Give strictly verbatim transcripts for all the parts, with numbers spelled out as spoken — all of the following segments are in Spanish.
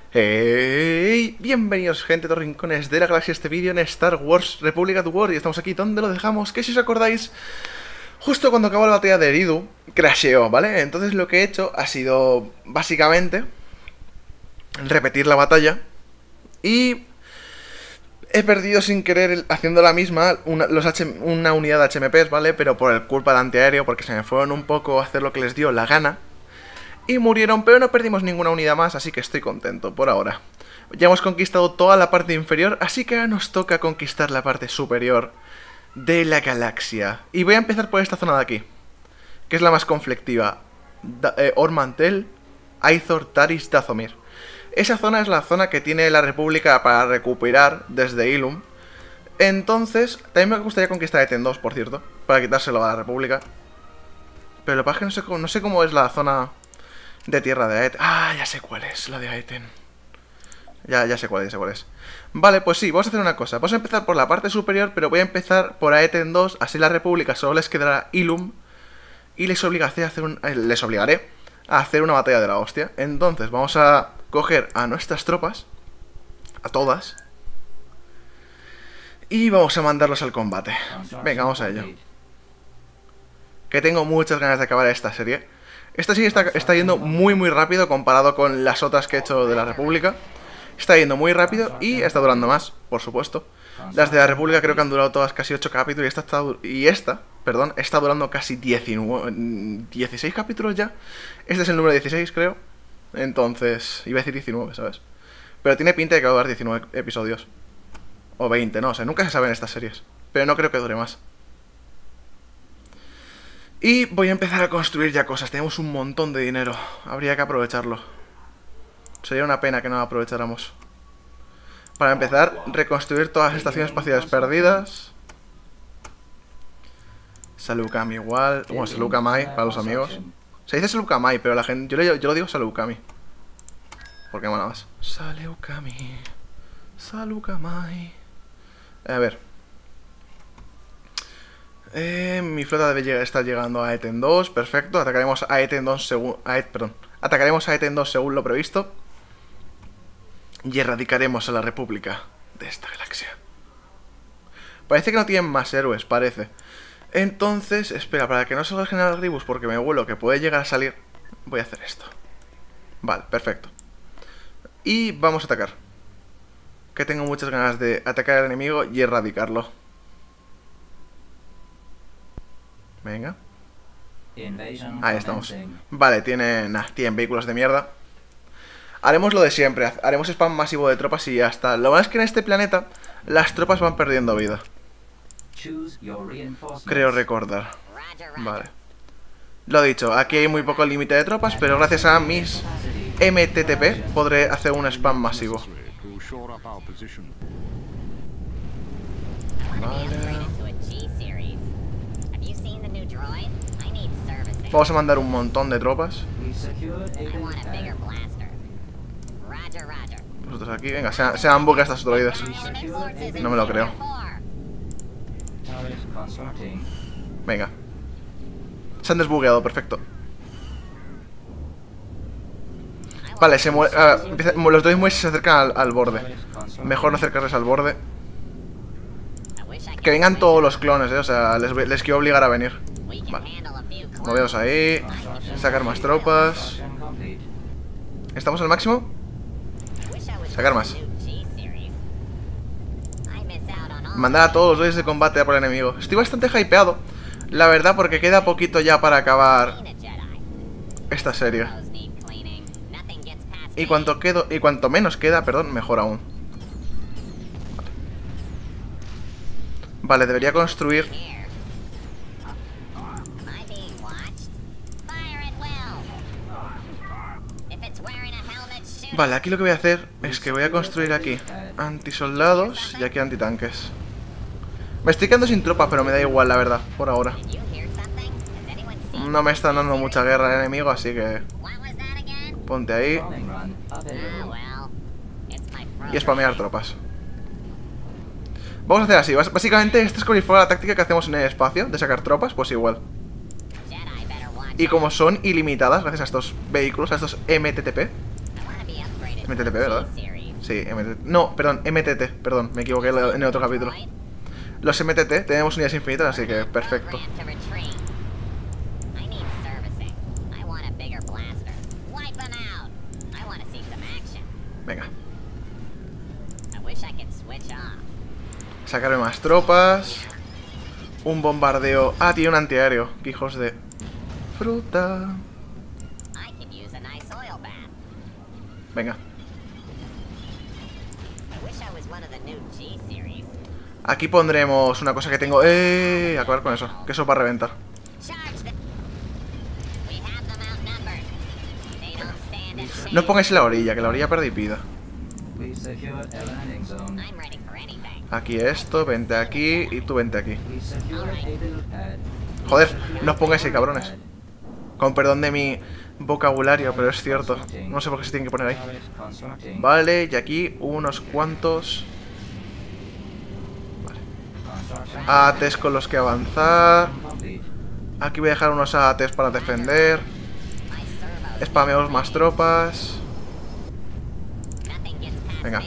Hey, bienvenidos gente de los rincones de la galaxia a este vídeo en Star Wars Republic at War. Y estamos aquí donde lo dejamos, que si os acordáis, justo cuando acabó la batalla de Eridu, crasheó, ¿vale? Entonces lo que he hecho ha sido, básicamente, repetir la batalla. Y he perdido sin querer, haciendo la misma, una, los H, una unidad de H M Ps, ¿vale? Pero por el culpa de antiaéreo, porque se me fueron un poco a hacer lo que les dio la gana. Y murieron, pero no perdimos ninguna unidad más, así que estoy contento por ahora. Ya hemos conquistado toda la parte inferior, así que ahora nos toca conquistar la parte superior de la galaxia. Y voy a empezar por esta zona de aquí, que es la más conflictiva. Da eh, Ormantel, Aizor, Taris, Dathomir. Esa zona es la zona que tiene la República para recuperar desde Ilum. Entonces, también me gustaría conquistar Eten dos, por cierto, para quitárselo a la República. Pero lo que pasa es que no sé cómo, no sé cómo es la zona de tierra de Aeten. Ah, ya sé cuál es, la de Aeten. Ya, ya sé cuál es, ya sé cuál es. Vale, pues sí, vamos a hacer una cosa. Vamos a empezar por la parte superior, pero voy a empezar por Aeten dos. Así la República solo les quedará Ilum. Y les obligaré a hacer un, eh, les obligaré a hacer una batalla de la hostia. Entonces vamos a coger a nuestras tropas, a todas, y vamos a mandarlos al combate. Venga, vamos a ello. Que tengo muchas ganas de acabar esta serie. Esta serie está, está yendo muy muy rápido comparado con las otras que he hecho de la República. Está yendo muy rápido y está durando más, por supuesto. Las de la República creo que han durado todas casi ocho capítulos y esta, está, y esta perdón, está durando casi diecinueve, dieciséis capítulos ya. Este es el número dieciséis, creo. Entonces, iba a decir diecinueve, ¿sabes? Pero tiene pinta de que va a durar diecinueve episodios. O veinte, no, o sea, nunca se sabe en estas series. Pero no creo que dure más. Y voy a empezar a construir ya cosas. Tenemos un montón de dinero. Habría que aprovecharlo. Sería una pena que no lo aprovecháramos. Para empezar, reconstruir todas las estaciones espaciales perdidas. Salukami igual. Bueno, Salukamai para los amigos. Se dice Salukamai, pero la gente... Yo, le, yo lo digo Salukami. Porque mola más. Salukami. Salukamai. A ver. Eh, mi flota debe llegar, estar llegando a Eten dos, perfecto. Atacaremos a Eten dos según, a Et, perdón, atacaremos a Eten dos según lo previsto. Y erradicaremos a la República de esta galaxia. Parece que no tienen más héroes, parece. Entonces, espera, para que no salga el General Grievous, porque me vuelo que puede llegar a salir, voy a hacer esto. Vale, perfecto. Y vamos a atacar. Que tengo muchas ganas de atacar al enemigo y erradicarlo. Venga. Ahí estamos. Vale, tienen, nah, tienen vehículos de mierda. Haremos lo de siempre. Haremos spam masivo de tropas y ya está. Lo malo es que en este planeta las tropas van perdiendo vida. Creo recordar. Vale. Lo dicho, aquí hay muy poco límite de tropas, pero gracias a mis M T T P podré hacer un spam masivo. Vale. Vamos a mandar un montón de tropas. Vosotros aquí, venga, sean, sean buques estas droides. No me lo creo. Venga. Se han desbugueado, perfecto. Vale, se muere, uh, los droides se acercan al, al borde. Mejor no acercarles al borde. Que vengan todos los clones, eh, o sea, les, les quiero obligar a venir. Vale. Moveos ahí. Sacar más tropas. ¿Estamos al máximo? Sacar más. Mandar a todos los droides de combate a por el enemigo. Estoy bastante hypeado, la verdad, porque queda poquito ya para acabar esta serie. Y cuanto, quedo, y cuanto menos queda, perdón, mejor aún. Vale, vale, debería construir... Vale, aquí lo que voy a hacer es que voy a construir aquí antisoldados y aquí antitanques. Me estoy quedando sin tropas, pero me da igual, la verdad, por ahora. No me están dando mucha guerra el enemigo, así que... Ponte ahí. Y spamear tropas. Vamos a hacer así, básicamente esta es como si fuera la táctica que hacemos en el espacio, de sacar tropas, pues igual. Y como son ilimitadas, gracias a estos vehículos, a estos M T T P, M T T P, ¿verdad? Sí, M T T. No, perdón, M T T, perdón, me equivoqué en el otro capítulo. Los M T T tenemos unidades infinitas, así que perfecto. Venga. Sacarme más tropas. Un bombardeo. Ah, tiene un antiaéreo. Qué hijos de fruta. Venga. Aquí pondremos una cosa que tengo. ¡Eh! Acabar con eso. Que eso va a reventar. No os pongáis en la orilla, que la orilla perde y pida. Aquí esto, vente aquí y tú vente aquí. Joder, no os pongáis ahí, cabrones. Con perdón de mi vocabulario, pero es cierto. No sé por qué se tienen que poner ahí. Vale, y aquí unos cuantos. Vale. A T s con los que avanzar. Aquí voy a dejar unos A T s para defender. Spameamos más tropas. Venga.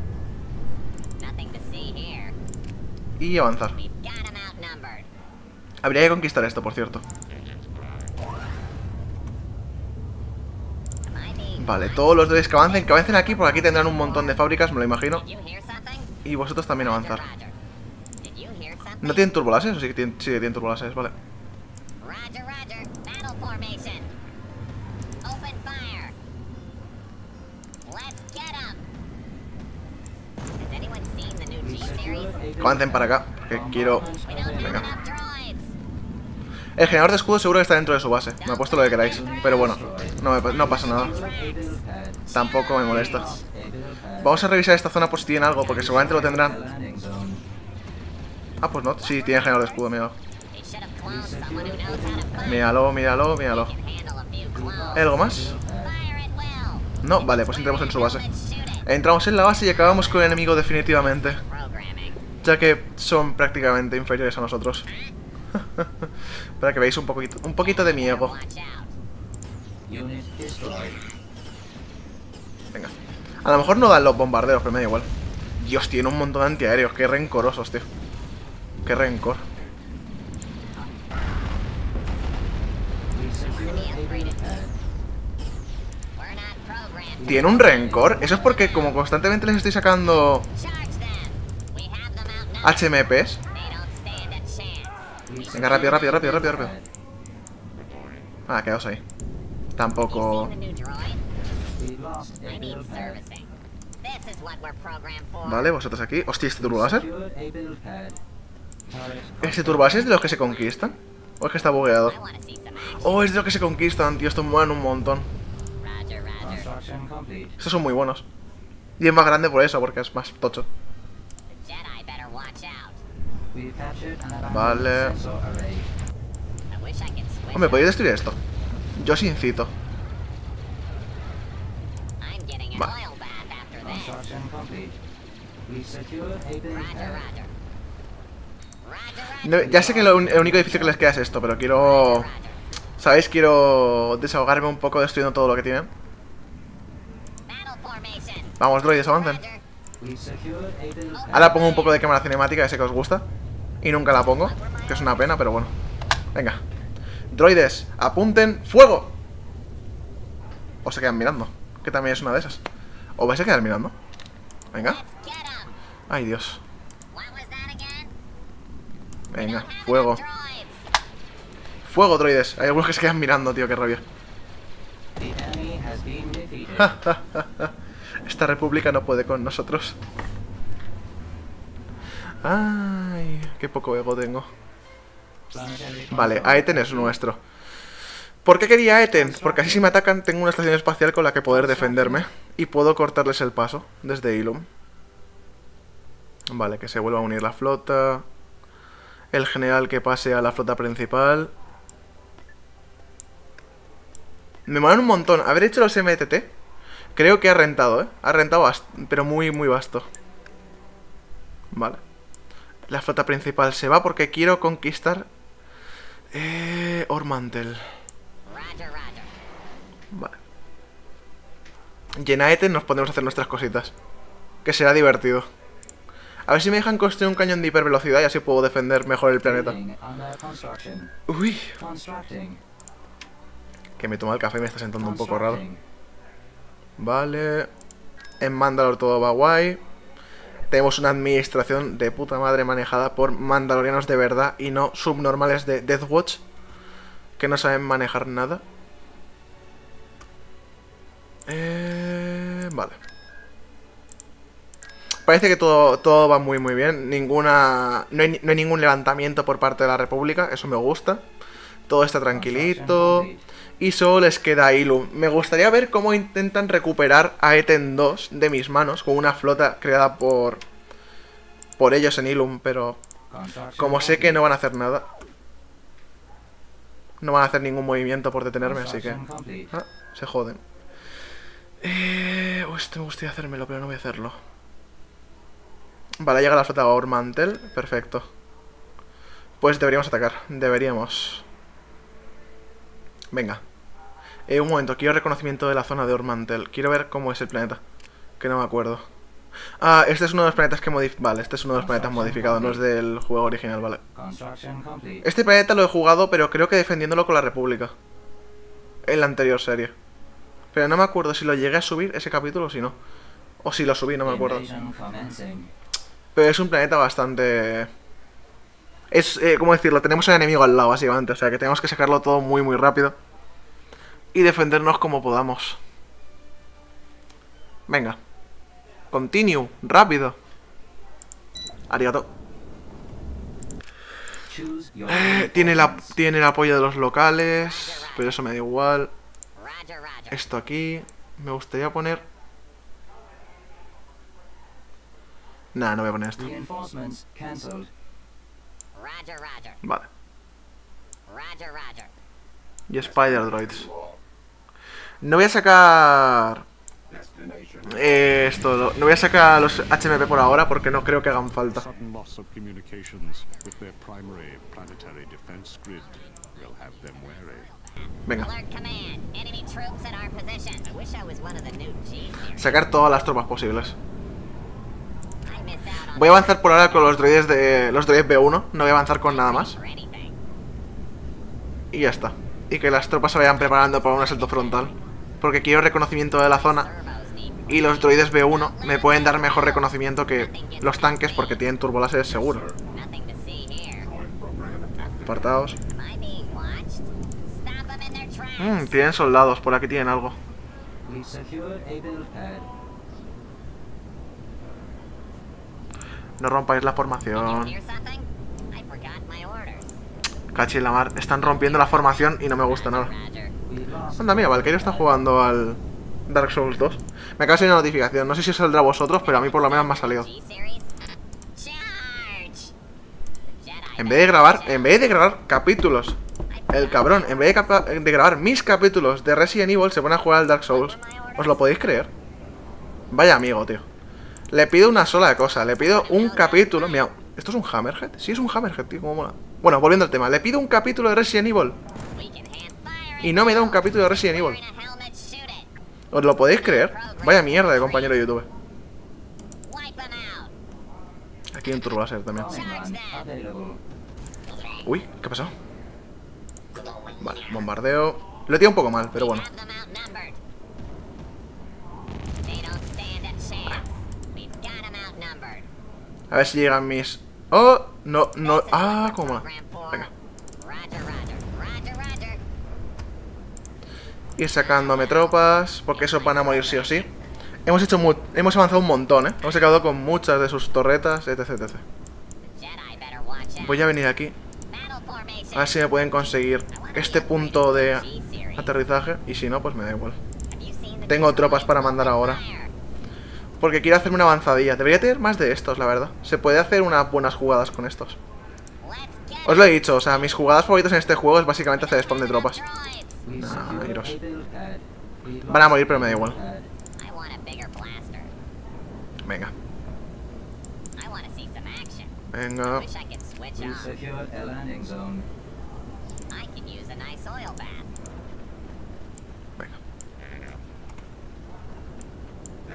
Y avanzar. Habría que conquistar esto, por cierto. Vale, todos los droides que avancen, que avancen aquí, porque aquí tendrán un montón de fábricas, me lo imagino. Y vosotros también avanzar. ¿No tienen turbolases? ¿O sí que tienen, sí que tienen turbolases? Vale. Que avancen para acá, porque quiero... Venga. El generador de escudo seguro que está dentro de su base. Me ha puesto lo que queráis. Pero bueno, no, me, no pasa nada. Tampoco me molesta. Vamos a revisar esta zona por si tienen algo, porque seguramente lo tendrán. Ah, pues no. Sí, tiene generador de escudo, míralo. Míralo, míralo, míralo. ¿Hay algo más? No, vale, pues entramos en su base. Entramos en la base y acabamos con el enemigo definitivamente. Ya que son prácticamente inferiores a nosotros. Para que veáis un poquito, un poquito de mi ego. Venga. A lo mejor no dan los bombarderos, pero me da igual. Dios, tiene un montón de antiaéreos. Qué rencorosos, tío. Qué rencor. ¿Tiene un rencor? Eso es porque como constantemente les estoy sacando H M Ps. Venga, rápido, rápido, rápido, rápido, rápido. Ah, quedaos ahí. Tampoco... Vale, vosotros aquí. Hostia, ¿este turboláser? ¿Este turboláser es de los que se conquistan? ¿O es que está bugueado? Oh, es de los que se conquistan, tío. Estos mueven un montón. Estos son muy buenos. Y es más grande por eso, porque es más tocho. Vale. Hombre, ¿podéis destruir esto? Yo os incito. Vale. No, ya sé que lo, el único edificio que les queda es esto, pero quiero... ¿Sabéis? Quiero desahogarme un poco destruyendo todo lo que tienen. Vamos, droides, avancen. Ahora pongo un poco de cámara cinemática, que sé que os gusta. Y nunca la pongo, que es una pena, pero bueno. Venga. Droides, apunten, ¡fuego! O se quedan mirando, que también es una de esas. O vais a quedar mirando. Venga. Ay, Dios. Venga, fuego. Fuego, droides. Hay algunos que se quedan mirando, tío, qué rabia. Esta república no puede con nosotros. Ay, qué poco ego tengo. Vale, Aeten es nuestro. ¿Por qué quería Aeten? Porque así si me atacan tengo una estación espacial con la que poder defenderme. Y puedo cortarles el paso desde Ilum. Vale, que se vuelva a unir la flota. El general que pase a la flota principal. Me molan un montón. Haber hecho los M T T creo que ha rentado, ¿eh? Ha rentado, pero muy, muy vasto. Vale. La flota principal se va porque quiero conquistar... Eh... Ormantel. Vale. Y en Aeten nos podemos hacer nuestras cositas. Que será divertido. A ver si me dejan construir un cañón de hipervelocidad y así puedo defender mejor el planeta. Uy. Que me toma el café y me está sentando un poco raro. Vale. En Mandalore todo va guay. Tenemos una administración de puta madre manejada por mandalorianos de verdad y no subnormales de Deathwatch que no saben manejar nada. Eh, vale. Parece que todo, todo va muy muy bien. Ninguna no hay, no hay ningún levantamiento por parte de la República. Eso me gusta. Todo está tranquilito. Y solo les queda Ilum. Me gustaría ver cómo intentan recuperar a Aeten dos de mis manos con una flota creada por por ellos en Ilum, pero como sé que no van a hacer nada, no van a hacer ningún movimiento por detenerme, así que ah, se joden. Eh, oh, esto me gustaría hacérmelo, pero no voy a hacerlo. Vale, llega la flota Ormantel, perfecto. Pues deberíamos atacar, deberíamos. Venga. Eh, un momento, quiero reconocimiento de la zona de Ormantel. Quiero ver cómo es el planeta, que no me acuerdo. Ah, este es uno de los planetas que modif... Vale, este es uno de los planetas modificados, no es del juego original, vale. Este planeta lo he jugado, pero creo que defendiéndolo con la República. En la anterior serie. Pero no me acuerdo si lo llegué a subir ese capítulo o si no. O si lo subí, no me acuerdo. Pero es un planeta bastante... Es, eh, ¿cómo decirlo? Tenemos un enemigo al lado, básicamente. O sea, que tenemos que sacarlo todo muy, muy rápido. Y defendernos como podamos. Venga. Continue. Rápido. Arigato. Eh, tiene, la, tiene el apoyo de los locales. Pero eso me da igual. Esto aquí. Me gustaría poner... Nah, no voy a poner esto. Vale. Y Spider Droids. No voy a sacar... Eh, esto, no voy a sacar los H M P por ahora porque no creo que hagan falta. Venga. Sacar todas las tropas posibles. Voy a avanzar por ahora con los droides de los droides B uno. No voy a avanzar con nada más. Y ya está. Y que las tropas se vayan preparando para un asalto frontal. Porque quiero reconocimiento de la zona. Y los droides B uno me pueden dar mejor reconocimiento que los tanques porque tienen turboláseres seguro. Apartados. Mmm, tienen soldados, por aquí tienen algo. No rompáis la formación. Cachi en la mar. Están rompiendo la formación y no me gusta nada. Anda, mira, Valkyrie está jugando al Dark Souls dos. Me acaba de salir una notificación. No sé si saldrá a vosotros, pero a mí por lo menos me ha salido. En vez de grabar, en vez de grabar capítulos, el cabrón, en vez de, de grabar mis capítulos de Resident Evil, se pone a jugar al Dark Souls. ¿Os lo podéis creer? Vaya amigo, tío. Le pido una sola cosa, le pido un capítulo. Mira, ¿esto es un Hammerhead? Sí, es un Hammerhead, tío, cómo mola. Bueno, volviendo al tema, le pido un capítulo de Resident Evil y no me da un capítulo de Resident Evil. ¿Os lo podéis creer? Vaya mierda de compañero de YouTube. Aquí hay un turboláser también. Uy, ¿qué pasó? Vale, bombardeo. Lo he tirado un poco mal, pero bueno. A ver si llegan mis... ¡Oh! No, no... ¡Ah! ¿Cómo mola? Venga. Ir sacándome tropas, porque esos van a morir sí o sí. Hemos hecho mu hemos avanzado un montón, ¿eh? Hemos acabado con muchas de sus torretas, etc, etcétera. Voy a venir aquí. A ver si me pueden conseguir este punto de aterrizaje. Y si no, pues me da igual. Tengo tropas para mandar ahora. Porque quiero hacerme una avanzadilla. Debería tener más de estos, la verdad. Se puede hacer unas buenas jugadas con estos. Os lo he dicho, o sea, mis jugadas favoritas en este juego es básicamente hacer spawn de tropas. Nah, iros. Van a morir, pero me da igual. Venga. Venga. Venga.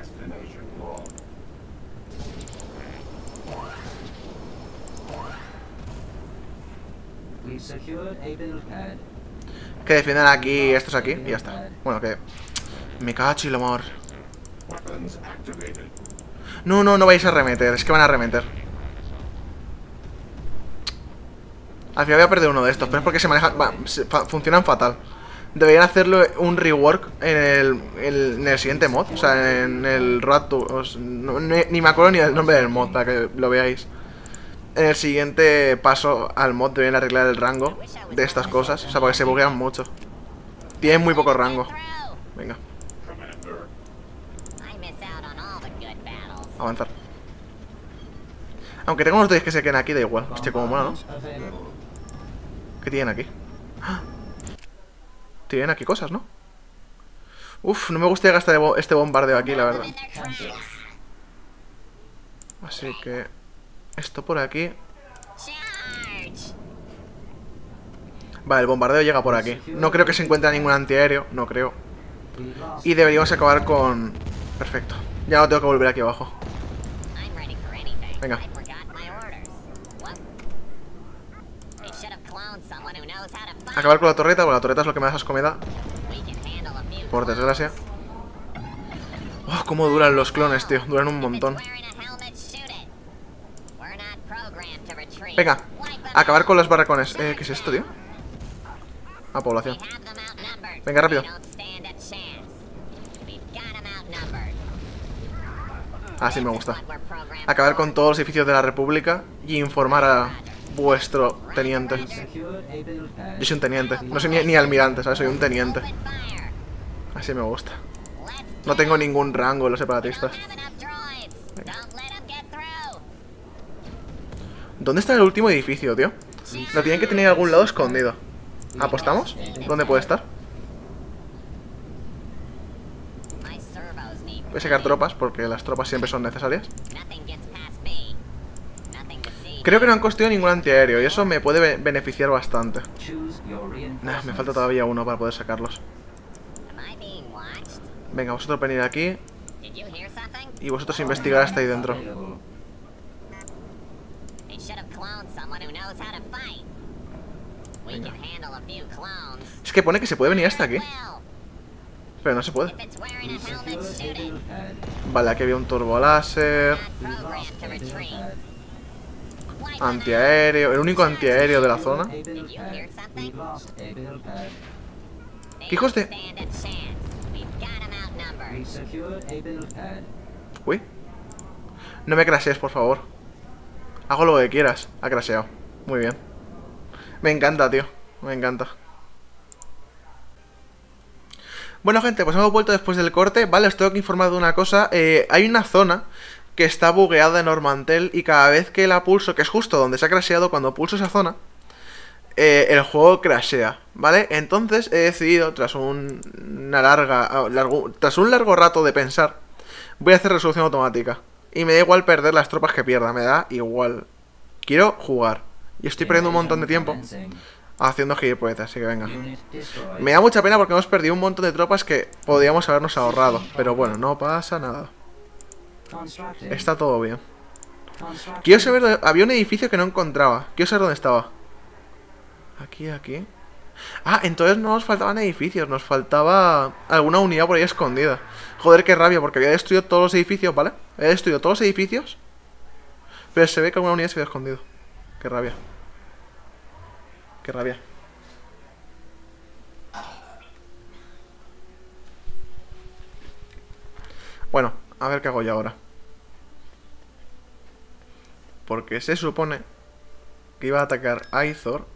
Que defiendan aquí, estos aquí, y ya está. Bueno, que... Me cacho y lo amor. No, no, no vais a remeter, es que van a remeter. Al final voy a perder uno de estos, pero es porque se manejan... Va, se, fa, funcionan fatal. Deberían hacerlo un rework en el, el, en el siguiente mod. O sea, en el Road to... Os, no, ni, ni me acuerdo ni el nombre del mod, para que lo veáis. En el siguiente paso al mod deberían arreglar el rango de estas cosas. O sea, porque se buguean mucho. Tienen muy poco rango. Venga. Avanzar. Aunque tengo unos dos que se queden aquí, da igual. Hostia, como mola, ¿no? ¿Qué tienen aquí? ¡Ah! Tienen aquí cosas, ¿no? Uf, no me gustaría gastar este bombardeo aquí, la verdad. Así que... Esto por aquí. Vale, el bombardeo llega por aquí. No creo que se encuentre ningún antiaéreo. No creo. Y deberíamos acabar con... Perfecto. Ya no tengo que volver aquí abajo. Venga. Acabar con la torreta. Bueno, la torreta es lo que me das comida. Por desgracia. Oh, cómo duran los clones, tío. Duran un montón. Venga, acabar con los barracones. Eh, ¿qué es esto, tío? Ah, población. Venga, rápido. Así me gusta. Acabar con todos los edificios de la República y informar a vuestro teniente. Yo soy un teniente. No soy ni, ni almirante, ¿sabes? Soy un teniente. Así me gusta. No tengo ningún rango en los separatistas. Venga. ¿Dónde está el último edificio, tío? Lo tienen que tener en algún lado escondido. ¿Apostamos? ¿Dónde puede estar? Voy a sacar tropas, porque las tropas siempre son necesarias. Creo que no han construido ningún antiaéreo, y eso me puede be beneficiar bastante. Nah, me falta todavía uno para poder sacarlos. Venga, vosotros venid aquí. Y vosotros investigar hasta ahí dentro. Venga. Es que pone que se puede venir hasta aquí. Pero no se puede. Vale, aquí había un turbo láser. Antiaéreo. El único antiaéreo de la zona. ¿Qué hijos de...? Uy. No me crashees, por favor. Hago lo que quieras. Ha crasheado. Muy bien. Me encanta, tío. Me encanta. Bueno, gente, pues hemos vuelto después del corte. Vale, os tengo que informar de una cosa. eh, Hay una zona que está bugueada en Normantel. Y cada vez que la pulso, que es justo donde se ha crasheado, cuando pulso esa zona, eh, el juego crashea, ¿vale? Entonces he decidido, tras un, una larga largo, Tras un largo rato de pensar, voy a hacer resolución automática. Y me da igual perder las tropas que pierda. Me da igual. Quiero jugar. Y estoy perdiendo un montón de tiempo haciendo gilipolleces, así que venga. Me da mucha pena porque hemos perdido un montón de tropas que podíamos habernos ahorrado. Pero bueno, no pasa nada. Está todo bien. Quiero saber dónde... Había un edificio que no encontraba. Quiero saber dónde estaba. Aquí, aquí. Ah, entonces no nos faltaban edificios. Nos faltaba alguna unidad por ahí escondida. Joder, qué rabia, porque había destruido todos los edificios, ¿vale? Había destruido todos los edificios, pero se ve que alguna unidad se había escondido. Qué rabia. Qué rabia. Bueno, a ver qué hago yo ahora. Porque se supone que iba a atacar a Aizor.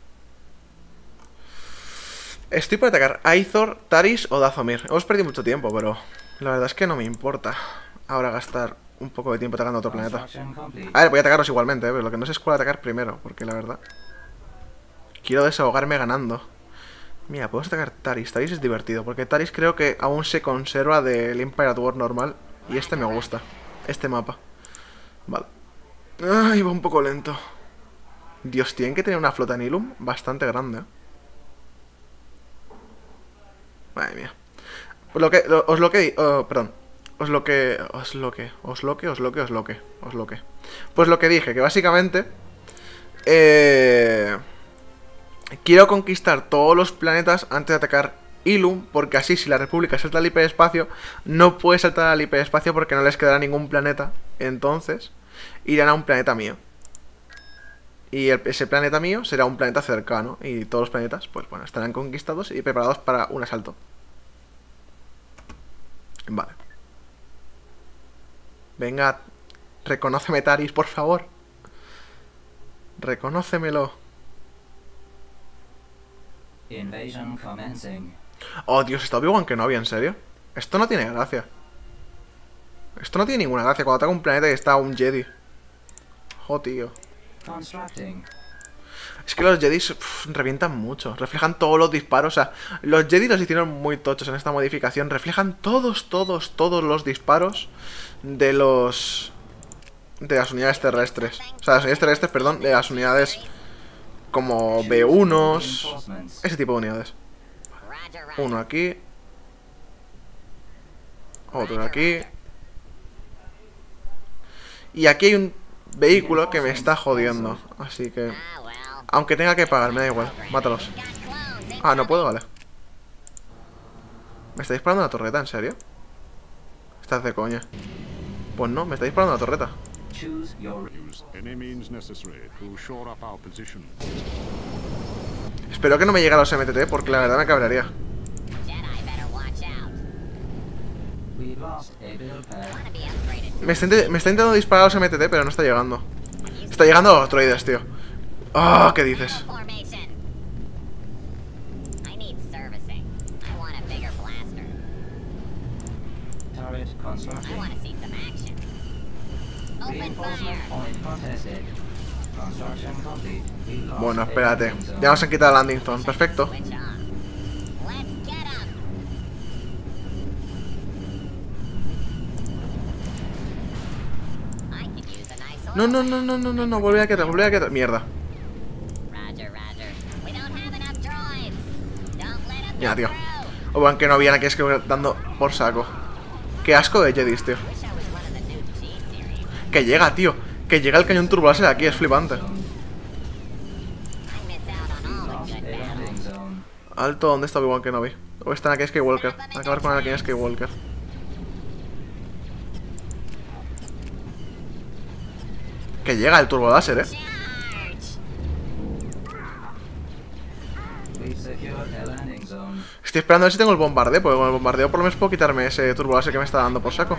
Estoy por atacar a Aizor, Taris o Dathomir. Hemos perdido mucho tiempo, pero la verdad es que no me importa ahora gastar un poco de tiempo atacando a otro planeta. A ver, voy a atacarlos igualmente, ¿eh? Pero lo que no sé es cuál atacar primero, porque la verdad quiero desahogarme ganando. Mira, podemos atacar Taris. Taris es divertido, porque Taris creo que aún se conserva del Empire at War normal. Y este me gusta, este mapa. Vale. Ay, va un poco lento. Dios, tienen que tener una flota Nilum bastante grande, ¿eh? Madre mía. Pues lo que, lo, os lo que... Oh, perdón. Os lo que... Os lo que... Os lo que... Os lo que... Os lo que... Os lo que... Pues lo que dije, que básicamente... Eh... Quiero conquistar todos los planetas antes de atacar Ilum, porque así si la República salta al hiperespacio, no puede saltar al hiperespacio porque no les quedará ningún planeta. Entonces, irán a un planeta mío. Y el, ese planeta mío será un planeta cercano. Y todos los planetas, pues bueno, estarán conquistados y preparados para un asalto. Vale. Venga, reconóceme, Taris, por favor. Reconócemelo. Invasion commencing. Oh, Dios, está Obi-Wan Kenobi, ¿en serio? Esto no tiene gracia. Esto no tiene ninguna gracia cuando ataca un planeta y está un Jedi. Oh, tío. Constructing. Es que los Jedis pff, revientan mucho. Reflejan todos los disparos. O sea, los Jedi los hicieron muy tochos en esta modificación. Reflejan todos, todos, todos los disparos de los... de las unidades terrestres. O sea, las unidades terrestres, perdón, de las unidades como B unos. Ese tipo de unidades. Uno aquí. Otro aquí. Y aquí hay un vehículo que me está jodiendo. Así que... aunque tenga que pagar, me da igual. Mátalos. Ah, no puedo, vale. ¿Me está disparando la torreta? ¿En serio? Estás de coña. Pues no, me está disparando la torreta. Espero que no me llegue a los M T T, porque la verdad me cabrearía. Me está, me está intentando disparar a los M T T, pero no está llegando. Está llegando a los droides, tío. Ah, oh, ¿qué dices? Bueno, espérate. Ya nos han quitado el landing zone. Perfecto. No, no, no, no, no, no, no. Volví a quedar, volví a quedar. Mierda. Ya, tío. O van que no habían aquí, es que dando por saco. Qué asco de Jedis, tío. Que llega, tío. Que llega el cañón turboláser aquí, es flipante. Alto, ¿dónde está Obi-Wan Kenobi? O están aquí Skywalker. Acabar con el aquí Skywalker. Que llega el turboláser, eh. Estoy esperando a ver si tengo el bombardeo, porque con el bombardeo por lo menos puedo quitarme ese turboláser que me está dando por saco.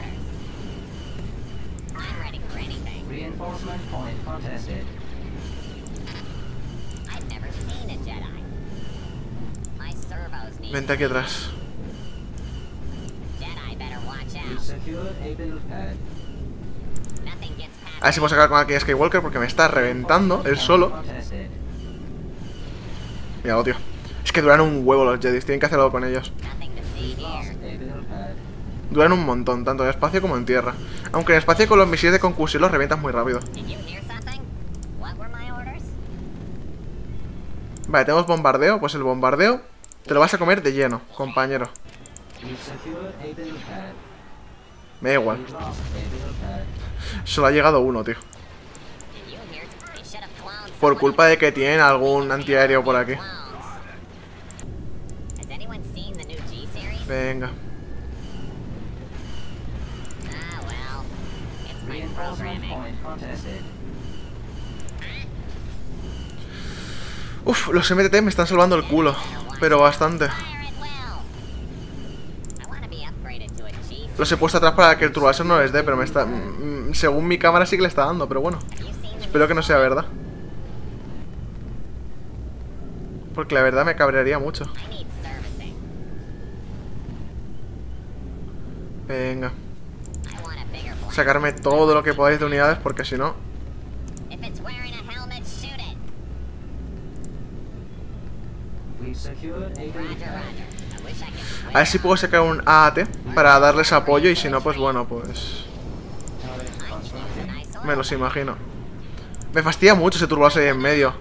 Vente aquí atrás. A ver si puedo sacar con aquí a Skywalker porque me está reventando él solo. Mira, tío. Es que duran un huevo los Jedis, tienen que hacer algo con ellos. Duran un montón, tanto en espacio como en tierra. Aunque en espacio con los misiles de concusión los revientas muy rápido. Vale, tenemos bombardeo. Pues el bombardeo te lo vas a comer de lleno, compañero. Me da igual. Solo ha llegado uno, tío. Por culpa de que tienen algún antiaéreo por aquí. Venga. Uf, los M T T me están salvando el culo. Pero bastante. Los he puesto atrás para que el turboláser no les dé, pero me está... según mi cámara sí que le está dando, pero bueno. Espero que no sea verdad. Porque la verdad me cabrearía mucho. Venga. Sacarme todo lo que podáis de unidades, porque si no... A ver si puedo sacar un A A T para darles apoyo y si no, pues bueno, pues... me los imagino. Me fastidia mucho ese turboláser ahí en medio.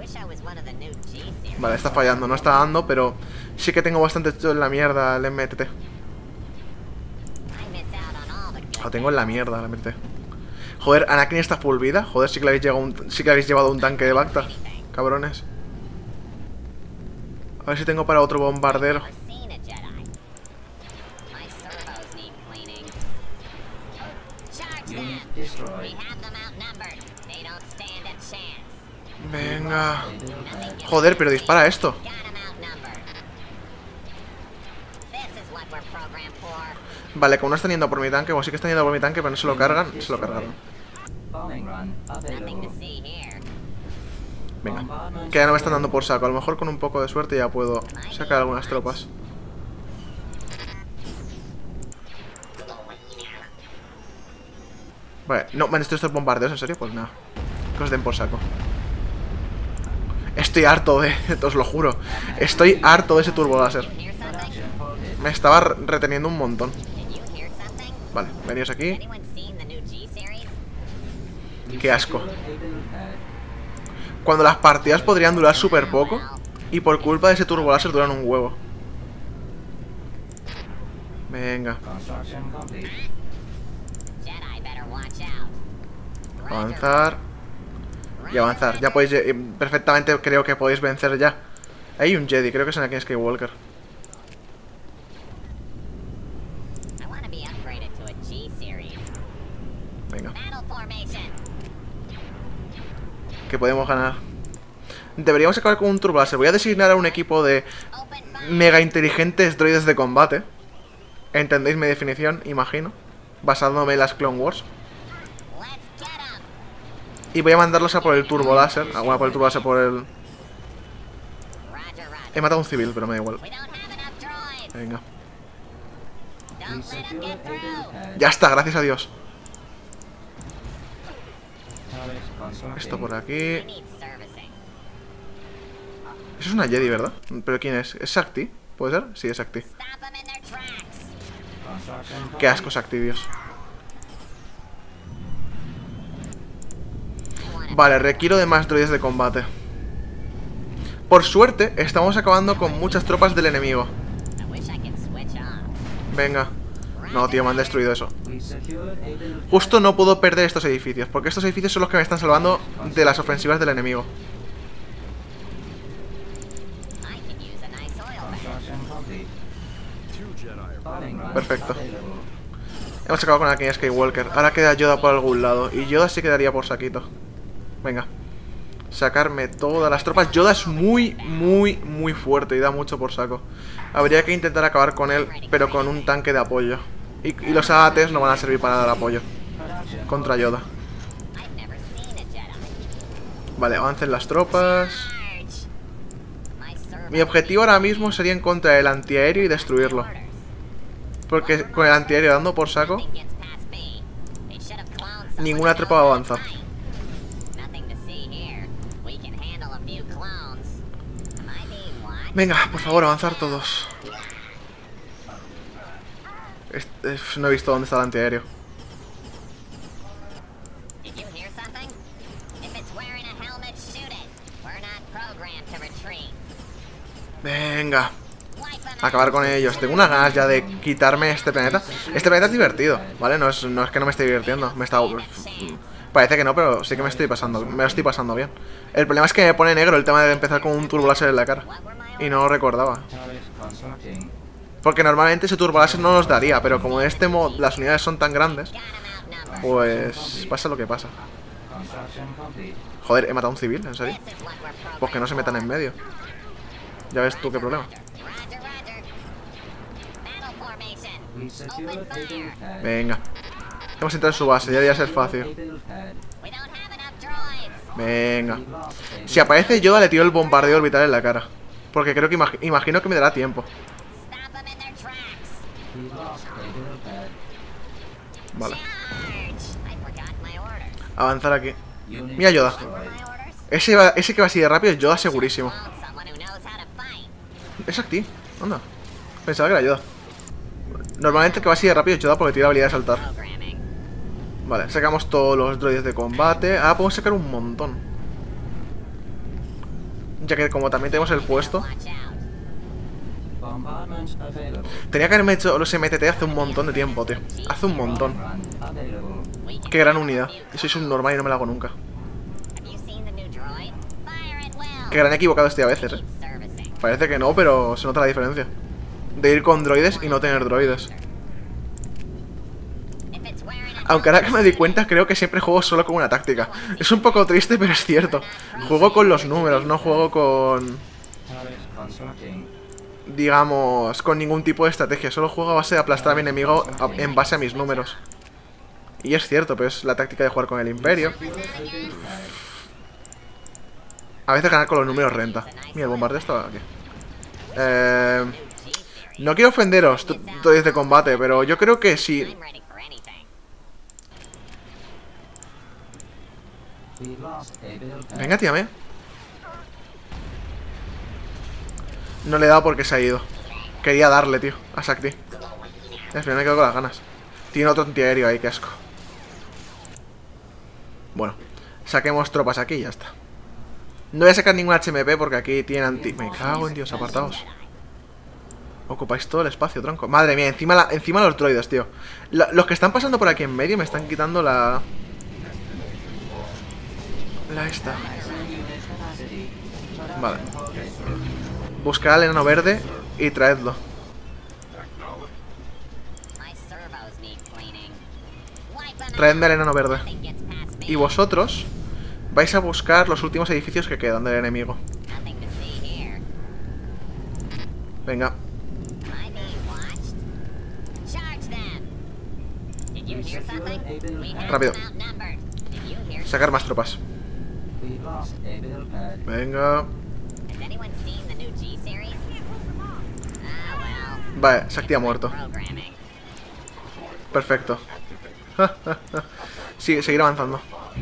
Vale, está fallando, no está dando, pero sí que tengo bastante hecho en la mierda el M T T. Lo tengo en la mierda, la mente. Joder, Anakin está full vida. Joder, sí que le habéis llevado un, sí que le habéis llevado un tanque de Bacta. Cabrones. A ver si tengo para otro bombardero. Venga. Joder, pero dispara esto. Vale, como no están yendo por mi tanque, o sí que están yendo por mi tanque, pero no se lo cargan, se lo cargaron. Venga, que ya no me están dando por saco. A lo mejor con un poco de suerte ya puedo sacar algunas tropas. Vale, no, me han destruido estos bombardeos, ¿en serio? Pues nada, que os den por saco. Estoy harto de... os lo juro. Estoy harto de ese turbo láser. Me estaba reteniendo un montón. Vale, veníos aquí. Qué asco. Cuando las partidas podrían durar súper poco y por culpa de ese turbo láser duran un huevo. Venga. Avanzar. Y avanzar. Ya podéis... Eh, perfectamente creo que podéis vencer ya. Hay un Jedi, creo que es Anakin Skywalker. Venga. Que podemos ganar. Deberíamos acabar con un turbo láser. Voy a designar a un equipo de mega inteligentes droides de combate. ¿Entendéis mi definición? Imagino. Basándome en las Clone Wars. Y voy a mandarlos a por el turbo láser. Ah, bueno, por el turbo láser, por el... He matado a un civil, pero me da igual. Venga. Ya está, gracias a Dios. Esto por aquí. Eso es una Jedi, ¿verdad? ¿Pero quién es? ¿Es Shakti? ¿Puede ser? Sí, es Shakti. Qué asco, Shakti, Dios. Vale, requiero de más droides de combate. Por suerte, estamos acabando con muchas tropas del enemigo. Venga. No, tío, me han destruido eso. Justo no puedo perder estos edificios, porque estos edificios son los que me están salvando de las ofensivas del enemigo. Perfecto. Hemos acabado con Anakin Skywalker. Ahora queda Yoda por algún lado. Y Yoda sí quedaría por saquito. Venga. Sacarme todas las tropas. Yoda es muy, muy, muy fuerte y da mucho por saco. Habría que intentar acabar con él, pero con un tanque de apoyo. Y, y los A Ts no van a servir para dar apoyo contra Yoda. Vale, avancen las tropas. Mi objetivo ahora mismo sería encontrar el antiaéreo y destruirlo. Porque con el antiaéreo dando por saco, ninguna tropa va a avanzar. Venga, por favor, avanzar todos. Este, no he visto dónde está el antiaéreo. Venga. Acabar con ellos. Tengo unas ganas ya de quitarme este planeta. Este planeta es divertido, ¿vale? No es, no es que no me esté divirtiendo. Me está... Parece que no, pero sí que me estoy pasando. Me lo estoy pasando bien. El problema es que me pone negro el tema de empezar con un turbo láser en la cara. Y no lo recordaba. Porque normalmente ese turbo láser no nos daría, pero como en este mod las unidades son tan grandes, pues pasa lo que pasa. Joder, he matado a un civil, ¿en serio? Pues que no se metan en medio. Ya ves tú qué problema. Venga. Vamos a entrar en su base, ya debería ser fácil. Venga. Si aparece Yoda le tiro el bombardeo orbital en la cara. Porque creo que imag imagino que me dará tiempo. Vale. Avanzar aquí. Mira Yoda. Ese, va, ese que va así de rápido es Yoda segurísimo. Es aquí. Anda. Pensaba que era Yoda. Normalmente el que va así de rápido es Yoda porque tiene la habilidad de saltar. Vale, sacamos todos los droides de combate. Ahora podemos sacar un montón. Ya que como también tenemos el puesto. Compartment available. Tenía que haberme hecho los M T T hace un montón de tiempo, tío. Hace un montón. Run available. Qué gran unidad. Yo soy un normal y no me la hago nunca. Qué gran equivocado estoy a veces, eh. Parece que no, pero se nota la diferencia de ir con droides y no tener droides. Aunque ahora que me doy cuenta, creo que siempre juego solo con una táctica. Es un poco triste, pero es cierto. Juego con los números, no juego con... Turret constructing. digamos, con ningún tipo de estrategia. Solo juego a base de aplastar a mi enemigo a- en base a mis números. Y es cierto, pero es la táctica de jugar con el Imperio. A veces ganar con los números renta. Mira, el bombardeo estaba aquí. Eh, no quiero ofenderos, droides de combate, pero yo creo que si... We've lost a build pad. Venga, tíame. No le he dado porque se ha ido. Quería darle, tío, a Sakti. Al final me quedo con las ganas. Tiene otro antiaéreo ahí, qué asco. Bueno, saquemos tropas aquí y ya está. No voy a sacar ningún H M P porque aquí tienen anti... Me cago en Dios, apartaos. Ocupáis todo el espacio, tronco. Madre mía, encima, la... encima los droides, tío. La- Los que están pasando por aquí en medio me están quitando la... La esta. Vale. Buscad al enano verde y traedlo. Traedme al enano verde. Y vosotros vais a buscar los últimos edificios que quedan del enemigo. Venga. Rápido. Sacar más tropas. We've lost a build pad. Venga. Vale, Sakti ha muerto. Perfecto. Sigue, seguir avanzando.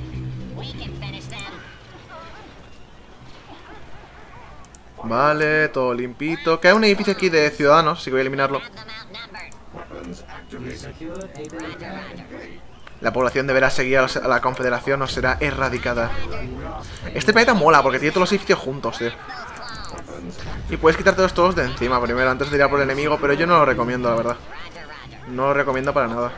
Vale, todo limpito. Queda un edificio aquí de ciudadanos, así que voy a eliminarlo. We secured a build pad. La población deberá seguir a los- a la confederación o será erradicada. Este planeta mola porque tiene todos los edificios juntos, tío. Y puedes quitártelos todos de encima primero antes de ir a por el enemigo, pero yo no lo recomiendo, la verdad. No lo recomiendo para nada.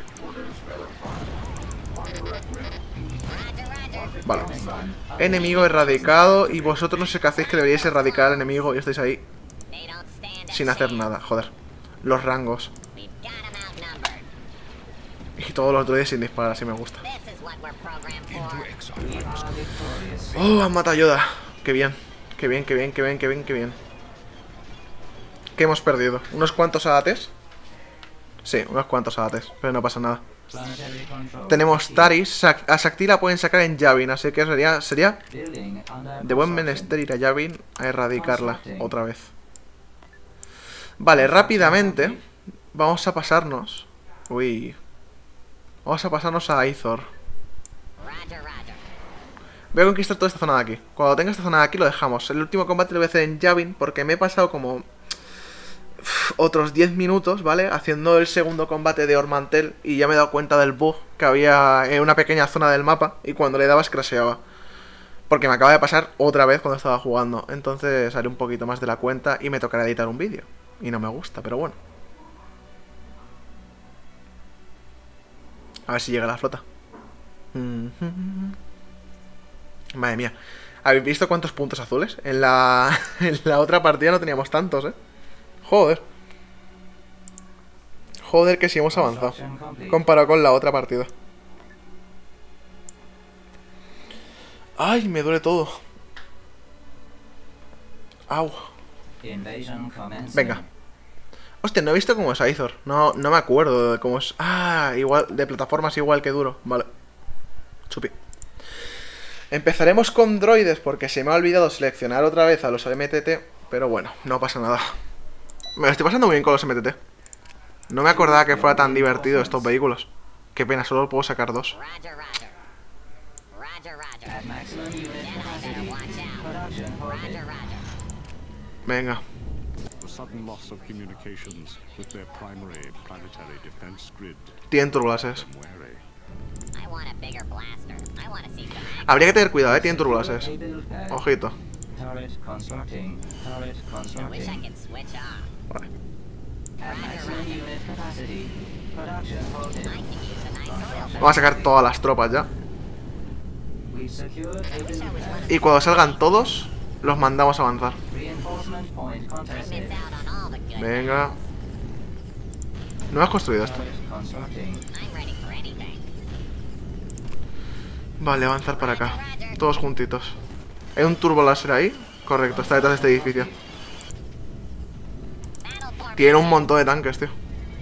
Vale. Enemigo erradicado. Y vosotros no sé qué hacéis, que deberíais erradicar al enemigo y estáis ahí sin hacer nada. Joder. Los rangos. Y todos los droides sin disparar, así me gusta. Oh, han matado a Yoda. Qué bien. Qué bien, qué bien, qué bien, qué bien, qué bien. ¿Qué hemos perdido? ¿Unos cuantos adates? Sí, unos cuantos adates, pero no pasa nada. Planetary control. Tenemos Taris. Sac- a Sakti la pueden sacar en Yavin, así que sería, sería Building under de buen construction. menester ir a Yavin a erradicarla otra vez. Vale, rápidamente vamos a pasarnos. Uy. Vamos a pasarnos a Aizor. Voy a conquistar toda esta zona de aquí. Cuando tenga esta zona de aquí lo dejamos. El último combate lo voy a hacer en Yavin porque me he pasado como uf, otros diez minutos, ¿vale? Haciendo el segundo combate de Ormantel y ya me he dado cuenta del bug que había en una pequeña zona del mapa y cuando le dabas crasheaba. Porque me acaba de pasar otra vez cuando estaba jugando. Entonces haré un poquito más de la cuenta y me tocará editar un vídeo. Y no me gusta, pero bueno. A ver si llega la flota. Madre mía. ¿Habéis visto cuántos puntos azules? En la, en la otra partida no teníamos tantos, ¿eh? Joder. Joder que sí hemos avanzado. Construction complete. Comparado con la otra partida. Ay, me duele todo. Au. Invasion commencing. Venga. Hostia, no he visto cómo es Aizor. No, no me acuerdo de cómo es. Ah, igual, de plataformas igual que duro. Vale. Chupi. Empezaremos con droides porque se me ha olvidado seleccionar otra vez a los M T T. Pero bueno, no pasa nada. Me lo estoy pasando muy bien con los M T T. No me acordaba que fuera tan divertido estos vehículos. Qué pena, solo puedo sacar dos. At maximum unit capacity. Production halted. Venga. The sudden loss of communications with their primary planetary defense grid. Tienen turbolases. Wary. Habría que tener cuidado, eh. Tienen turbolases. A build pad. Ojito. Turret constructing. Turret constructing. Vale. Vamos a sacar todas las tropas ya. Y cuando salgan todos, los mandamos a avanzar. Venga. ¿No has construido esto? Vale, avanzar para acá. Todos juntitos. ¿Hay un turbo láser ahí? Correcto, está detrás de este edificio. Tiene un montón de tanques, tío.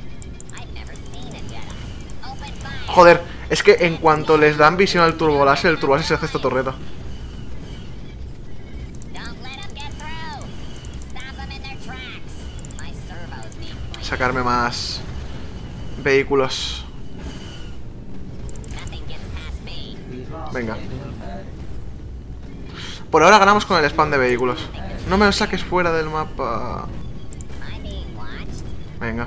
Joder, es que en cuanto les dan visión al turbo láser, el turbo láser se hace esta torreta. Sacarme más vehículos. Venga. Por ahora ganamos con el spam de vehículos. No me lo saques fuera del mapa. Venga.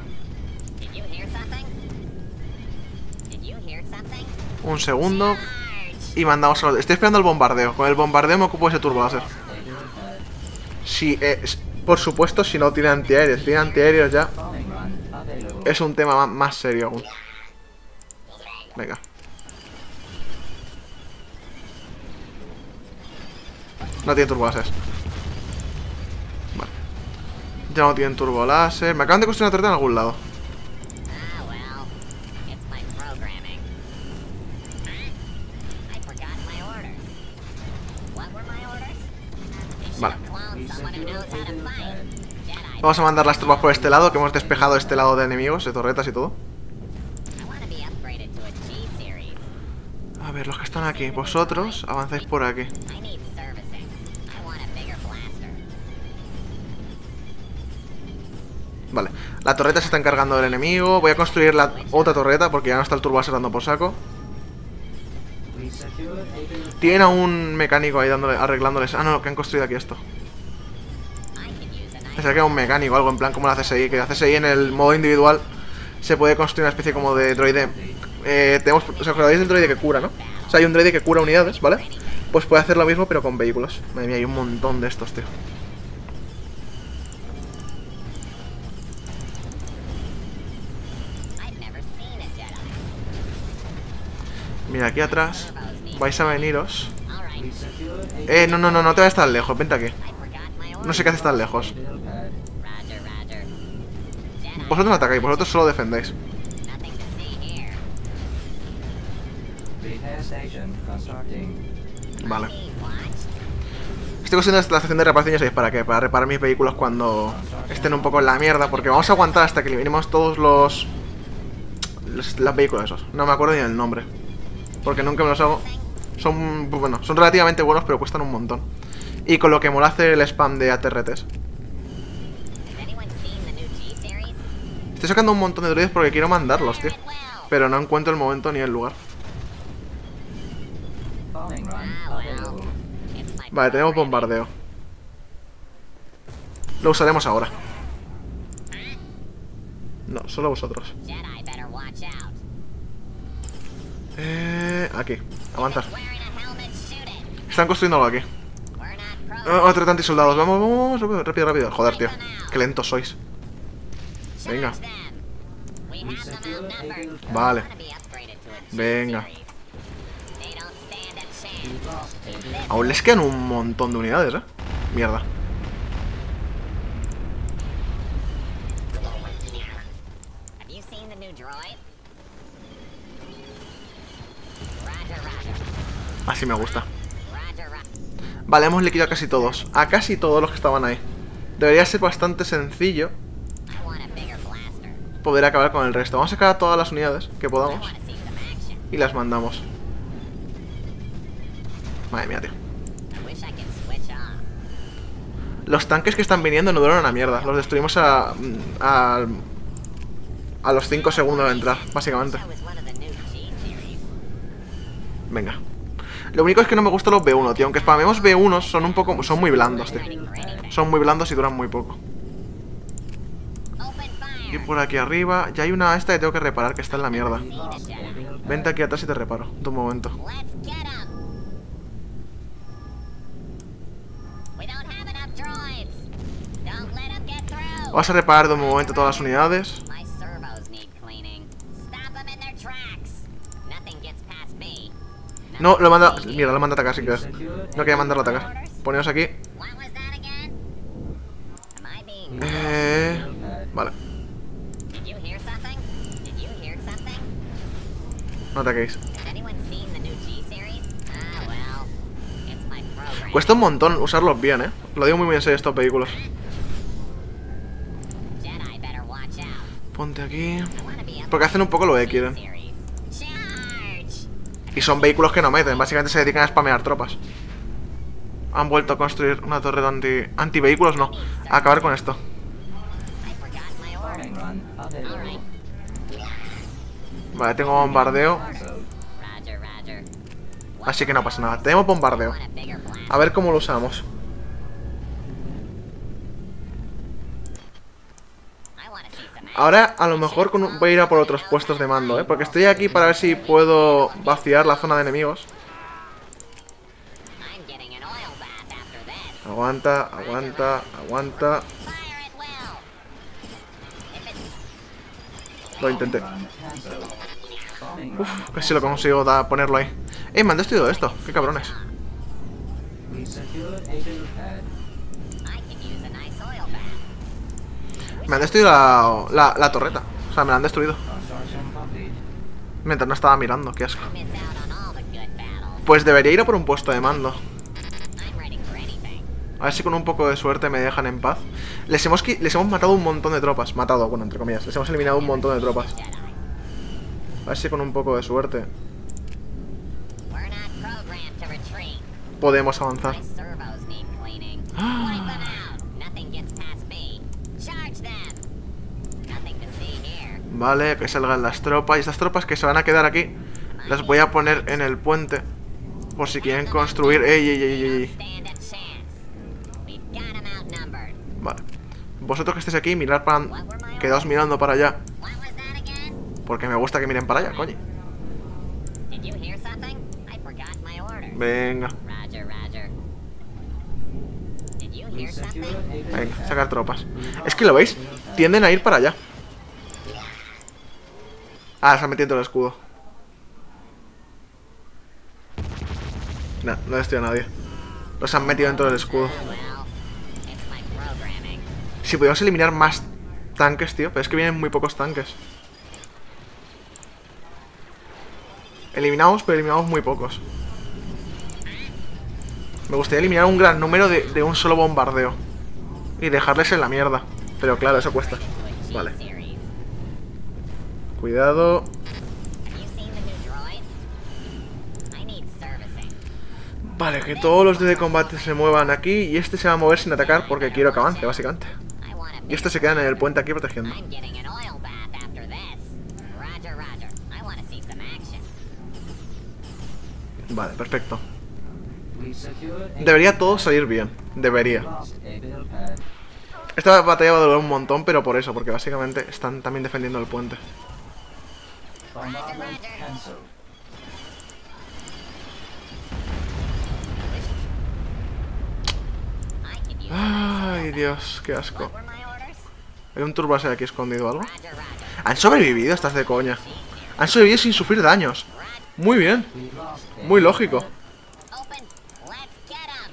Un segundo. Y mandamos a los... Estoy esperando el bombardeo. Con el bombardeo me ocupo ese turbo láser. Si, eh, por supuesto, si no tiene antiaéreos. Si tiene antiaéreos ya es un tema más serio aún. Venga. No tiene turbo láser. Vale. Ya no tienen turbo láser. Me acaban de construir una torreta en algún lado. Vale. Vamos a mandar las tropas por este lado, que hemos despejado este lado de enemigos, de torretas y todo. A ver, los que están aquí. Vosotros avanzáis por aquí. Vale, la torreta se está encargando del enemigo. Voy a construir la otra torreta porque ya no está el turbo láser dando por saco. Tienen a un mecánico ahí dándole, arreglándoles. Ah, no, que han construido aquí esto. Pensaba que era un mecánico, algo en plan como la C S I. Que la C S I en el modo individual se puede construir una especie como de droide. Eh, tenemos, ¿os acordáis del droide que cura, no? O sea, hay un droide que cura unidades, ¿vale? Pues puede hacer lo mismo pero con vehículos. Madre mía, hay un montón de estos, tío. Mira, aquí atrás vais a veniros. Eh, no, no, no, no te vayas tan lejos, vente aquí. No sé qué haces tan lejos. Vosotros no atacáis, vosotros solo defendéis. Vale. Estoy construyendo la estación de reparación, ya sabéis para qué. Para reparar mis vehículos cuando estén un poco en la mierda. Porque vamos a aguantar hasta que eliminemos todos los... Los, los vehículos esos. No me acuerdo ni el nombre. Porque nunca me los hago. Son, pues bueno, son relativamente buenos, pero cuestan un montón. Y con lo que mola hacer el spam de A T R Ts. Estoy sacando un montón de droides porque quiero mandarlos, tío. Pero no encuentro el momento ni el lugar. Vale, tenemos bombardeo. Lo usaremos ahora. No, solo vosotros. Eh, aquí, avanzar. Están construyendo algo aquí. Oh, otro tantos soldados. Vamos, vamos, vamos, rápido, rápido. Joder, tío, qué lentos sois. Venga. Vale. Venga. Aún les quedan un montón de unidades, eh. Mierda. Así me gusta. Vale, hemos liquidado a casi todos. A casi todos los que estaban ahí. Debería ser bastante sencillo poder acabar con el resto. Vamos a sacar a todas las unidades que podamos y las mandamos. Madre mía, tío. Los tanques que están viniendo no duran una mierda. Los destruimos a... A, a los cinco segundos de entrar, básicamente. Venga. Lo único es que no me gustan los B uno, tío. Aunque spamemos B uno, son un poco... Son muy blandos, tío. Son muy blandos y duran muy poco. Y por aquí arriba... Ya hay una esta que tengo que reparar, que está en la mierda. Vente aquí atrás y te reparo. De un momento. Vamos a reparar de un momento todas las unidades. My servos need cleaning. Stop them in their tracks. Nothing gets past me. No, lo manda... Mira, lo manda a atacar si quieres. No quería mandarlo a atacar. Poneos aquí. What was that again? Am I being... Eh... Vale. Did you hear something? Did you hear something? No ataquéis. Has anyone seen the new G series? Ah, well. It's my program. Cuesta un montón usarlos bien, eh. Lo digo muy bien en serio estos vehículos. Jedi better watch out. Ponte aquí. I wanna be up Porque hacen un poco lo que G quieren. series. Charge! Y son vehículos que no meten. Básicamente se dedican a spamear tropas. Han vuelto a construir una torre de anti... Antivehículos, no. A acabar con esto. I forgot my orders. All right. Vale, tengo bombardeo. Roger, roger. Así que no pasa nada. Tenemos bombardeo. Want a bigger blast? A ver cómo lo usamos. I wanna see some action. Ahora a lo mejor con un- voy a ir a por otros puestos de mando, ¿eh? Porque estoy aquí para ver si puedo vaciar la zona de enemigos. I'm getting an oil bath after this. Aguanta, aguanta, aguanta. Fire at will. If it's Lo intenté. Uf, casi lo consigo da- ponerlo ahí. Eh, me han destruido esto. Qué cabrones. I can use a nice oil bath. Me han destruido la, la, la torreta. O sea, me la han destruido. Mientras no estaba mirando, qué asco. Miss out on all the good battles. Pues debería ir a por un puesto de mando. I'm ready for anything. A ver si con un poco de suerte me dejan en paz. Les hemos, qui- les hemos matado un montón de tropas. Matado, bueno, entre comillas. Les hemos eliminado un montón de tropas. Jedi. A ver si con un poco de suerte We're not programmed to retreat. podemos avanzar. My servos need cleaning. Wipe them out. Nothing gets past me. Charge them. Nothing to see here. Vale, que salgan las tropas. Y estas tropas que se van a quedar aquí las voy a poner en el puente. Por si quieren construir. Ey, ey, ey, ey, ey. Stand a chance. We've got them outnumbered. Vale. Vosotros que estéis aquí, mirad para... Quedaos mirando para allá. What was that again? Porque me gusta que miren para allá, coño. Did you hear something? I forgot my orders. Venga, Roger, roger. Did you hear something? venga, sacar tropas. Es que lo veis, tienden a ir para allá. Ah, se han metido dentro del escudo. No, no estoy a nadie. Los han metido dentro del escudo. Well, it's my programming. Si podíamos eliminar más tanques, tío. Pero es que vienen muy pocos tanques. Eliminamos, pero eliminamos muy pocos. Me gustaría eliminar un gran número de, de un solo bombardeo. Y dejarles en la mierda. Pero claro, eso cuesta. Vale. Series. Cuidado. Have you seen the new droid? I need servicing. Vale, que todos los de combate se muevan aquí. Y este se va a mover sin atacar porque quiero que avance, básicamente. I want a Y big estos se quedan en el puente aquí protegiendo. I'm getting an oil bath after this. Roger, roger. I want to see some action. Vale, perfecto. Debería todo salir bien. Debería. Esta batalla va a durar un montón, pero por eso, porque básicamente están también defendiendo el puente. Roger, roger. I can use Ay, Dios, qué asco. What were my orders? ¿Hay un turbase aquí escondido o algo? Roger, roger. Han sobrevivido, estás de coña. Han sobrevivido sin sufrir daños. Muy bien. Muy lógico. Open. Let's get 'em.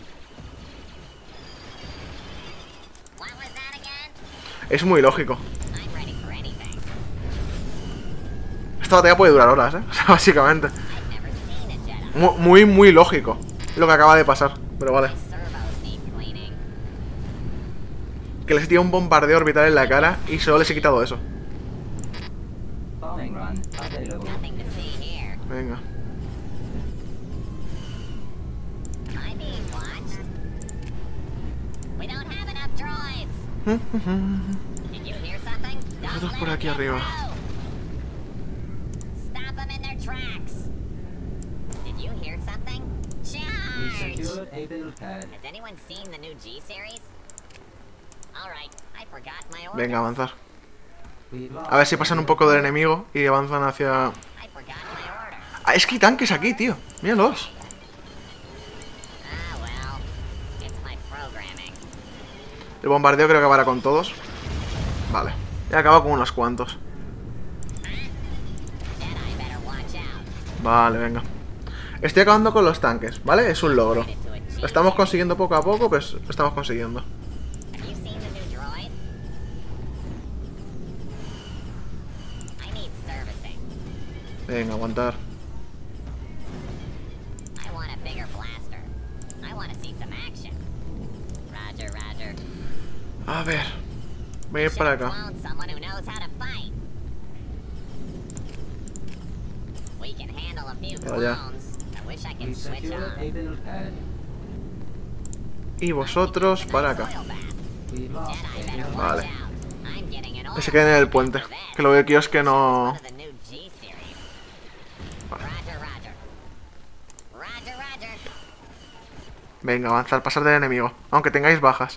What was that again? Es muy lógico. I'm ready for anything. Esta batalla puede durar horas, ¿eh? O sea, básicamente. I've never seen a Jedi. Mu- Muy, muy lógico lo que acaba de pasar. Pero vale. Servos need cleaning. Que les he tirado un bombardeo orbital en la cara y solo les he quitado eso. Nothing to see here. Venga. Am I being watched? We don't have enough droids. Did you hear something? Don't Nosotros let por them aquí get arriba. through. Stop them in their tracks. Did you hear something? Charge! Has anyone seen the new G series? All right, I forgot my orders. Venga, avanzar. A ver si pasan un poco del enemigo y avanzan hacia... I forgot my orders. Ah, es que hay tanques aquí, tío. Míralos. Ah, well, it's my programming. El bombardeo creo que acabará con todos. Vale. He acabado con unos cuantos. Jedi better watch out. Vale, venga. Estoy acabando con los tanques, ¿vale? Es un logro. Lo estamos consiguiendo poco a poco, pero lo estamos consiguiendo. Have you seen the new droid? I need servicing. Venga, aguantar. I want a bigger blaster. I want to see some action. Roger, Roger. A ver. Voy a ir para acá. Clone someone who knows how to fight. We can handle a few Oh, yeah. clones. I wish I could We've switch secured a on. build pad. Y vosotros para acá. We've lost a Jedi better build watch Vale. out. I'm getting an Que se queden en el puente. Que lo que quiero es que no... One of the new G series. Roger, Roger. Roger, Roger. Venga, avanzar, pasar del enemigo. Aunque tengáis bajas.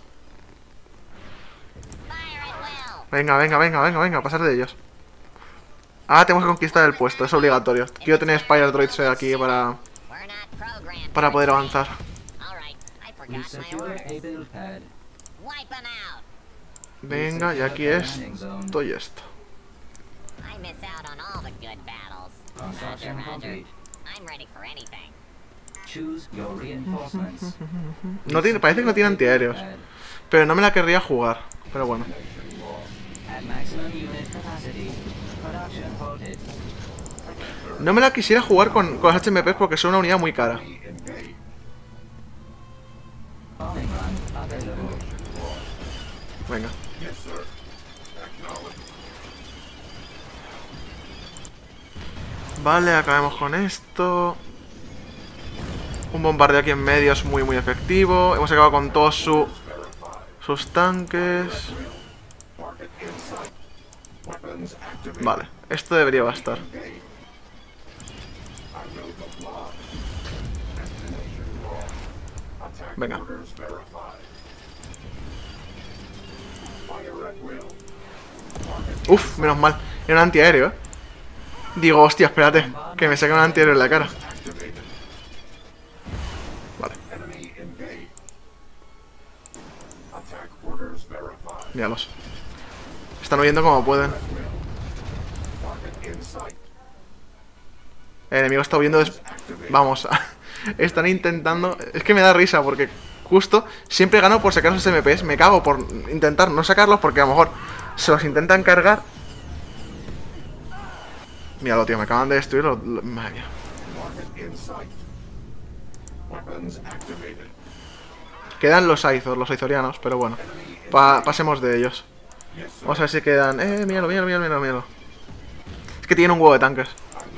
Fire at will. Venga, venga, venga, venga, venga, pasar de ellos. Ah, tenemos que conquistar el puesto, es obligatorio. Quiero tener Spire Droids aquí para, We're not programmed para for poder escape. avanzar. All right, I We've forgot my secured orders. a build pad. Wipe 'em out. Venga, y aquí es esto y esto. I miss out on all the good battles. Roger, Construction Roger. complete. I'm ready for anything. Choose your reinforcements. No tiene, parece que no tiene antiaéreos. Pero no me la querría jugar. Pero bueno. At maximum unit capacity. Production halted. No me la quisiera jugar con, con las H M Ps porque son una unidad muy cara. Bombing run available. Venga. Vale, acabemos con esto. Un bombardeo aquí en medio es muy muy efectivo. Hemos acabado con todos su, sus tanques. Vale, esto debería bastar. Venga. Uf, menos mal. Era un antiaéreo, ¿eh? Digo, hostia, espérate. Que me saque un antiaéreo en la cara. Vale. Míralos. Están huyendo como pueden. El enemigo está huyendo des... Vamos. Están intentando... Es que me da risa porque justo siempre gano por sacar los M Ps. Me cago por intentar no sacarlos porque a lo mejor se los intentan cargar. Míralo, tío, me acaban de destruir los... Madre mía. Quedan los Aizor, los Aizorianos, pero bueno. Pa pasemos de ellos. Vamos a ver si quedan... Eh, míralo, míralo, míralo, míralo. Es que tienen un huevo de tanques.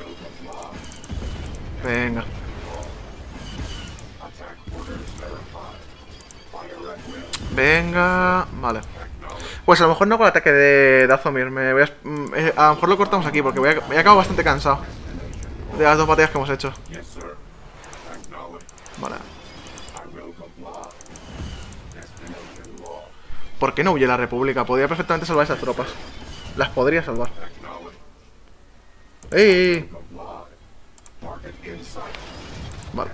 Venga. Venga... Vale. Pues a lo mejor no con el ataque de Dathomir. Me voy a, eh, a lo mejor lo cortamos aquí porque voy a, me he acabado bastante cansado de las dos batallas que hemos hecho. Vale. ¿Por qué no huye la República? Podría perfectamente salvar esas tropas. Las podría salvar. ¡Ey! Vale.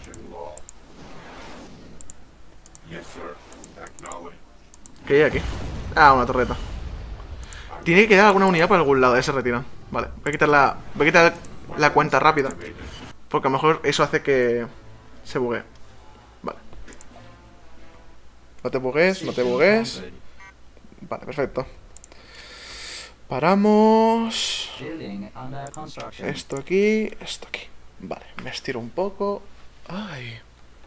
¿Qué hay aquí? Ah, una torreta. Tiene que quedar alguna unidad por algún lado. Ahí se retiran. Vale, voy a quitar la, voy a quitar la cuenta rápida. Porque a lo mejor eso hace que se buguee. Vale. No te bugues, no te bugues. Vale, perfecto. Paramos. Building under construction. Esto aquí, esto aquí. Vale, me estiro un poco. Ay.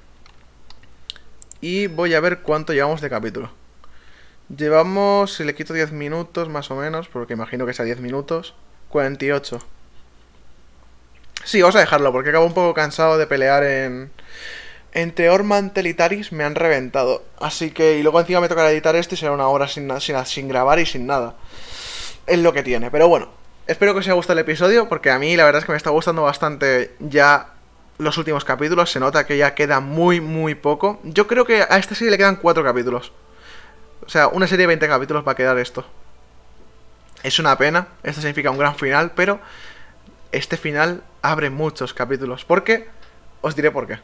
Y voy a ver cuánto llevamos de capítulo. Llevamos, si le quito diez minutos más o menos, porque imagino que sea diez minutos, cuarenta y ocho. Sí, vamos a dejarlo, porque acabo un poco cansado de pelear en... Entre Ormantel y Taris me han reventado. Así que, y luego encima me tocará editar esto y será una hora sin, sin, sin grabar y sin nada. Es lo que tiene, pero bueno. Espero que os haya gustado el episodio, porque a mí la verdad es que me está gustando bastante ya los últimos capítulos. Se nota que ya queda muy, muy poco. Yo creo que a esta serie le quedan cuatro capítulos. O sea, una serie de veinte capítulos va a quedar esto. Es una pena, esto significa un gran final, pero este final abre muchos capítulos. ¿Por qué? Os diré por qué.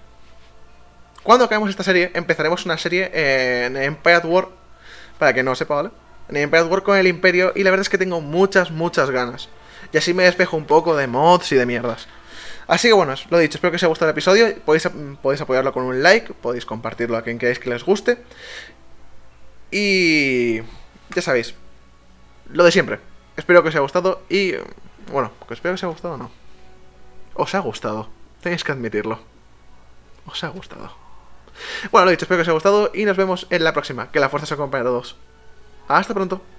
Cuando acabemos esta serie, empezaremos una serie en Empire at War. Para que no sepa, ¿vale? en Empire War con el Imperio, y la verdad es que tengo muchas, muchas ganas. Y así me despejo un poco de mods y de mierdas. Así que bueno, lo dicho, espero que os haya gustado el episodio. Podéis, podéis apoyarlo con un like, podéis compartirlo a quien queráis que les guste. Y ya sabéis, lo de siempre. Espero que os haya gustado y... Bueno, que espero que os haya gustado o no. Os ha gustado, tenéis que admitirlo. Os ha gustado. Bueno, lo dicho, espero que os haya gustado y nos vemos en la próxima. Que la fuerza os acompañe a todos. Hasta pronto.